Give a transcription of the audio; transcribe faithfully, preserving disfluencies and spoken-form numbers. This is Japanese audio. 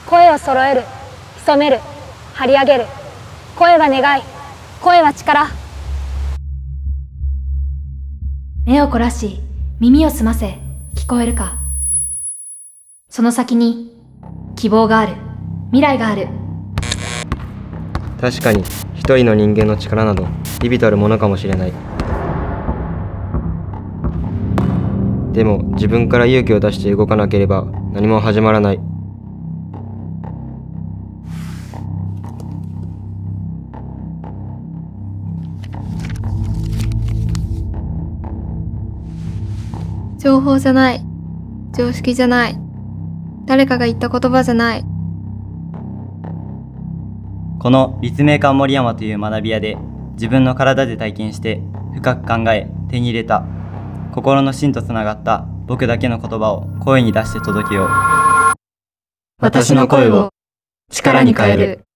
声を揃える、潜める、張り上げる。声は願い、声は力。 目を凝らし、耳を澄ませ、聞こえるか。その先に希望がある、未来がある。 確かに一人の人間の力など微々たるものかもしれない。でも自分から勇気を出して動かなければ何も始まらない。 情報じゃない。常識じゃない。誰かが言った言葉じゃない。 この立命館森山という学び屋で自分の体で体験して深く考え手に入れた心の芯とつながった僕だけの言葉を声に出して届けよう。 私の声を力に変える。